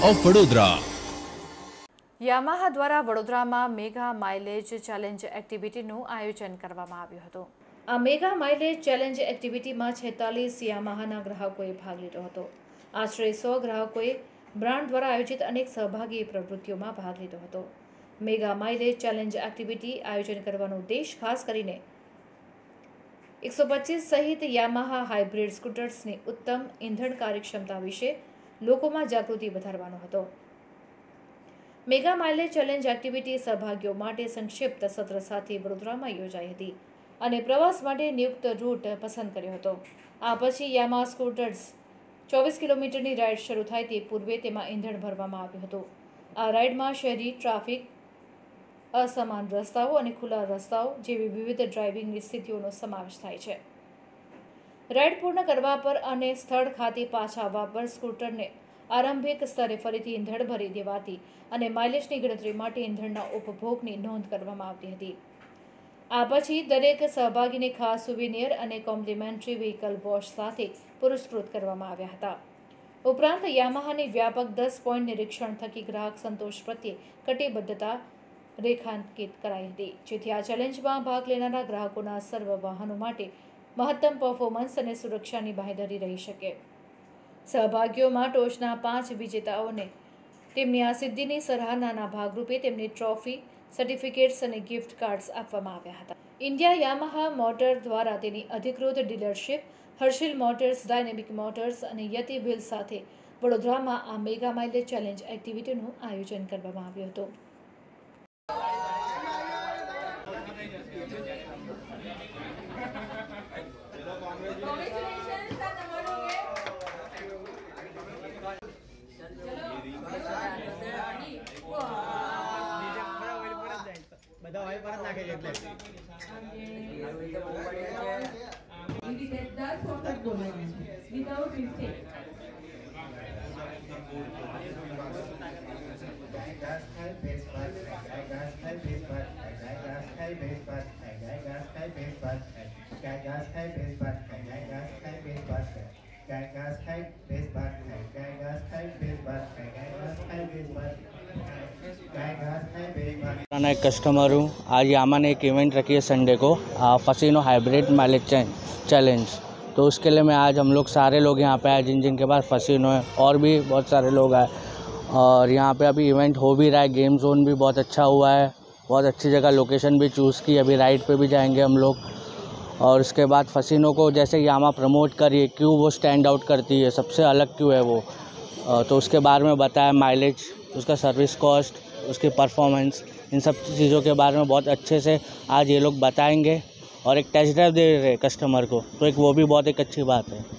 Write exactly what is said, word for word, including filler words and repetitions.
Of Vadodara. Yamaha દ્વારા વડોદરામાં mega mileage challenge એક્ટિવિટીનું આયોજન કરવામાં આવ્યું હતું। આ મેગા માઇલેજ ચેલેન્જ એક્ટિવિટીમાં છેતાલીસ યામાહાના ગ્રાહકોએ ભાગ લીધો હતો। આશરે સો ગ્રાહકોએ બ્રાન્ડ દ્વારા આયોજિત અનેક સહભાગી પ્રવૃત્તિઓમાં ભાગ લીધો હતો। મેગા માઇલેજ ચેલેન્જ એક્ટિવિટી આયોજન કરવાનો ઉદ્દેશ ખાસ કરીને એકસો પચીસ સહિત યામાહા હાઇબ્રિડ સ્કૂટર્સની ઉત્તમ ઇંધણ કાર્યક્ષમતા વિશે લોકોમાં જાગૃતિ વધારવાનો હતો। મેગા માઇલેજ ચેલેન્જ એક્ટિવિટી સહભાગીઓ માટે સંક્ષિપ્ત સત્ર સાથે વડોદરામાં યોજાઈ હતી અને પ્રવાસ માટે નિયુક્ત રૂટ પસંદ કર્યો હતો। આ પછી યામાહા સ્કૂટર્સ ચોવીસ કિલોમીટરની રાઇડ શરૂ થાય તે પૂર્વે તેમાં ઇંધણ ભરવામાં આવ્યું હતું। આ રાઇડમાં શહેરી ટ્રાફિક, અસમાન રસ્તાઓ અને ખુલ્લા રસ્તાઓ જેવી વિવિધ ડ્રાઇવિંગની સ્થિતિઓનો સમાવેશ થાય છે। રાઇડ પૂર્ણ કરવા પર અને સ્થળ ખાતે પાછા આવવા પર સ્કૂટરને આરંભિક સ્તરે ફરીથી ઇંધણ ભરી દેવાતી અને માઇલેજની ગણતરી માટે ઇંધણના ઉપભોગની નોંધ કરવામાં આવતી હતી। આ પછી દરેક સહભાગીને ખાસ સુવિનિયર અને કોમ્પ્લિમેન્ટરી વ્હીકલ વોશ સાથે પુરસ્કૃત કરવામાં આવ્યા હતા। ઉપરાંત યામાહાની વ્યાપક દસ પોઈન્ટ નિરીક્ષણ થકી ગ્રાહક સંતોષ પ્રત્યે કટિબદ્ધતા રેખાંકિત કરાઈ હતી, જેથી આ ચેલેન્જમાં ભાગ લેનારા ગ્રાહકોના સર્વ વાહનો માટે મહત્તમ પરફોર્મન્સ અને સુરક્ષાની બાંહેધરી રહી શકે। સહભાગીઓમાં ટોચના પાંચ વિજેતાઓને તેમની આ સિદ્ધિની સરાહનાના ભાગરૂપે તેમની ટ્રોફી, સર્ટિફિકેટ્સ અને ગિફ્ટ કાર્ડ્સ આપવામાં આવ્યા હતા। ઇન્ડિયા યામાહા મોટર દ્વારા તેની અધિકૃત dealership Harshil motors, dynamic motors અને યતિ વ્હીલ સાથે વડોદરામાં આ મેગા માઇલેજ ચેલેન્જ એક્ટિવિટીનું આયોજન કરવામાં આવ્યું હતું। मैं एक कस्टमर हूँ। आज यामा ने एक इवेंट रखी है संडे को, फसीनो हाइब्रिड माइलेज चैलेंज। तो उसके लिए मैं आज हम लोग सारे लोग यहाँ पे आए जिन जिन के पास फसीनो है, और भी बहुत सारे लोग आए। और यहाँ पे अभी इवेंट हो भी रहा है। गेम जोन भी बहुत अच्छा हुआ है, बहुत अच्छी जगह लोकेशन भी चूज़ की। अभी राइड पे भी जाएंगे हम लोग। और उसके बाद फसीनो को जैसे यामा प्रमोट करिए, क्यों वो स्टैंड आउट करती है, सबसे अलग क्यों है वो, तो उसके बारे में बताया। माइलेज, उसका सर्विस कॉस्ट, उसकी परफॉर्मेंस, इन सब चीज़ों के बारे में बहुत अच्छे से आज ये लोग बताएंगे। और एक टेस्ट ड्राइव दे रहे कस्टमर को, तो एक वो भी बहुत एक अच्छी बात है।